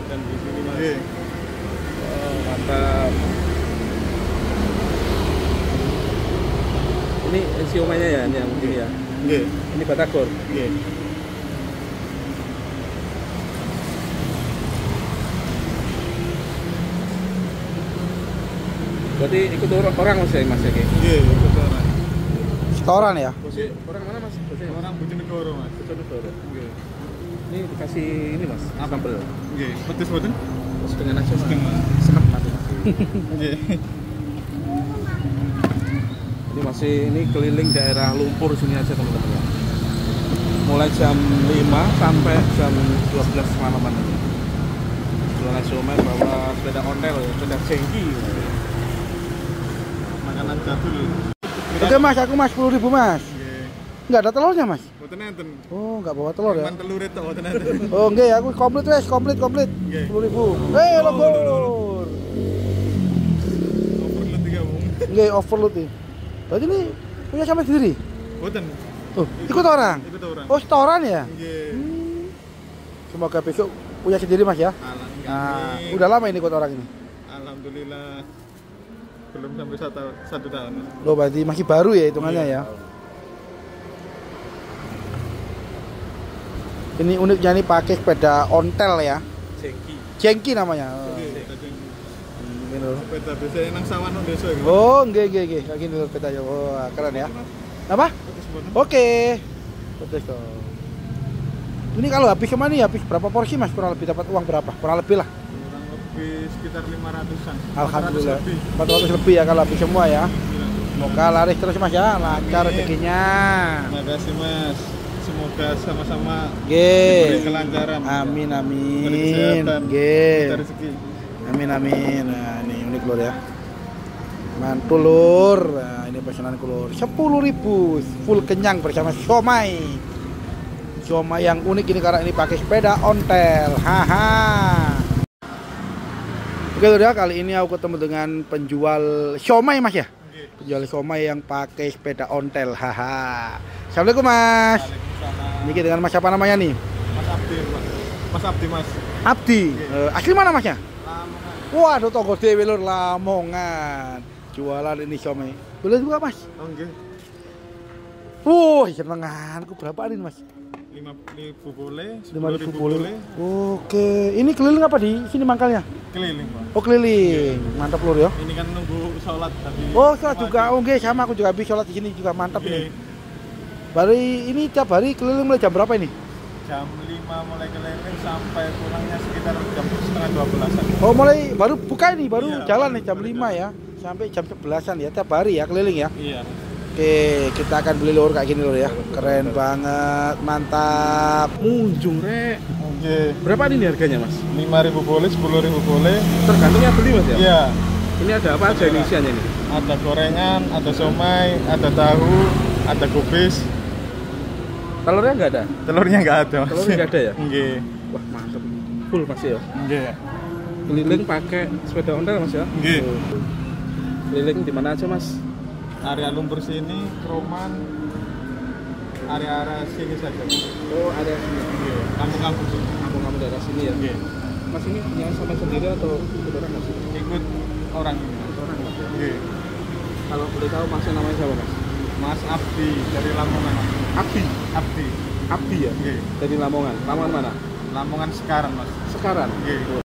dan di sini Mas. Nggih. Oh, mantap. Ini siomanya ya, ini yang ini ya. Nggih. Ini batagor. Nggih. Berarti ikut orang Mas ya Mas ya kayak. Nggih, ikut orang. Setoran ya? Bosnya orang mana Mas? Bosnya Orang Bojonegoro, Mas. Bojonegoro. Nggih. Ini dikasih ini Mas, sambel. Nggih, pedes mboten? Setengah nasi Mas. Setengah. Senep mati Mas. Nggih. Ini masih ini keliling daerah Lumpur sini aja teman-teman ya. Mulai jam 5 sampai jam 12 malaman ini. Jualan siomay bawa sepeda ontel, sepeda jengki. Makanan jadul. Oke Mas, aku Mas 10.000 Mas. Nggih. Nggak ada telurnya Mas? Mboten enten. Oh, nggak bawa telur ya? Man telur itu mboten enten. Oh, enggak, aku komplit wes, komplit. Nggih. 10.000. Oh, lembur. Overload tiga wong. Enggak, overload nih. Berarti ini punya sama sendiri? Mboten. Oh, ikut orang? Ikut orang. Oh, setoran ya? Nggih. Semoga besok punya sendiri Mas ya. Nah, udah lama ini ikut orang ini? Alhamdulillah belum sampai satu tahun. Loh, berarti masih baru ya hitungannya ya. Ini uniknya nih pakai sepeda ontel ya. Jengki. Jengki namanya. Oh. Ini loh. Sepeda biasanya nang sawah nang desa gitu. Oh, nggih. Kayak gini loh sepedanya. Oh, keren ya. Apa? Oke. Betul dong. Ini kalau habis kemana nih? Habis berapa porsi Mas? Kurang lebih dapat uang berapa? Kurang lebih lah. Kurang lebih sekitar 500-an. Alhamdulillah. 400 lebih. 400 lebih ya kalau habis semua ya. Semoga laris terus Mas ya, lancar Amin. rezekinya. Terima kasih Mas. Semoga sama-sama Nggih. diberi kelancaran. Amin Diberi amin. kesehatan. Nggih. Kita rezeki. Amin. Nah, ini unik lur ya. Mantul lur. Nah, ini pesananku lur. 10.000 full kenyang bersama siomay. Siomay yang unik ini karena ini pakai sepeda ontel. Haha. Oke lur ya, kali ini aku ketemu dengan penjual siomay Mas ya. Penjual siomay yang pakai sepeda ontel. Haha. Assalamualaikum Mas. Waalaikumsalam. Ini dengan Mas siapa namanya nih? Mas Abdi, Mas. Mas Abdi, Mas. Abdi. Asli mana Masnya? Lamongan. Waduh, toko dewe lur, Lamongan. Jualan ini siomay. Boleh juga Mas? Oh, nggih. Senenganku berapa ini Mas? 5.000 boleh, 5.000 10.000 boleh. Oke, ini keliling apa di sini mangkalnya? Keliling, Pak. Oh keliling, mantap lur ya. Ini kan nunggu sholat tadi. Oh sholat juga, oke sama aku juga habis sholat di sini juga mantap ini. Baru ini tiap hari keliling mulai jam berapa ini? Jam 5 mulai keliling sampai pulangnya sekitar jam setengah 12-an. Oh mulai baru buka ini, baru Iya, jalan baru nih jam 5 jalan. ya, sampai jam 11-an ya tiap hari ya keliling ya. Iya. Oke, kita akan beli lur kayak gini lur ya, keren banget, mantap. Munjung rek. Oke. Berapa ini harganya Mas? 5.000 boleh, 10.000 boleh. Tergantung yang beli Mas ya? Iya. Ini ada apa aja ini isiannya ini? Ada gorengan, ada somai, ada tahu, ada kubis. Telurnya nggak ada? Telurnya nggak ada, Mas. Telurnya nggak ada ya? Nggih. Wah mantep. Full Mas ya? Nggih. Keliling pakai sepeda ontel Mas ya? Nggih. Keliling di mana aja Mas? Area Lumpur sini, Kroman, area-area sini saja. Oh ada sini. Nggih. Kampung-kampung sini. Kampung-kampung daerah sini ya? Nggih. Mas ini punya sama sendiri atau ikut orang Mas? Ikut orang ini. Ikut orang Mas ya? Nggih. Kalau boleh tahu Masnya namanya siapa Mas? Mas Abdi dari Lamongan. Abdi. Abdi. Abdi ya? Nggih. Dari Lamongan. Lamongan mana? Lamongan sekarang, Mas. Sekarang. Nggih.